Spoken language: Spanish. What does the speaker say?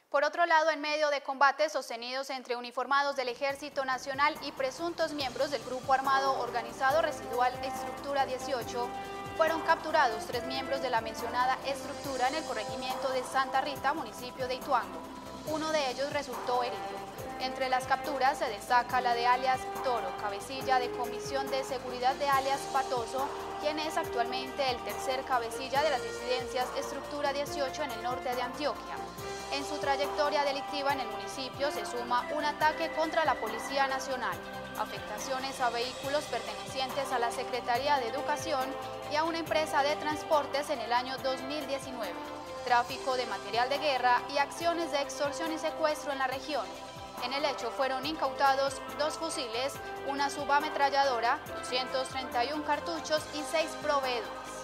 Por otro lado, en medio de combates sostenidos entre uniformados del Ejército Nacional y presuntos miembros del grupo armado organizado residual Estructura 18, fueron capturados 3 miembros de la mencionada estructura en el corregimiento de Santa Rita, municipio de Ituango. Uno de ellos resultó herido. Entre las capturas se destaca la de alias Toro, cabecilla de Comisión de Seguridad de alias Patoso, quien es actualmente el tercer cabecilla de las disidencias Estructura 18 en el norte de Antioquia. En su trayectoria delictiva en el municipio se suma un ataque contra la Policía Nacional, afectaciones a vehículos pertenecientes a la Secretaría de Educación y a una empresa de transportes en el año 2019, tráfico de material de guerra y acciones de extorsión y secuestro en la región. En el hecho fueron incautados 2 fusiles, una subametralladora, 231 cartuchos y 6 proveedores.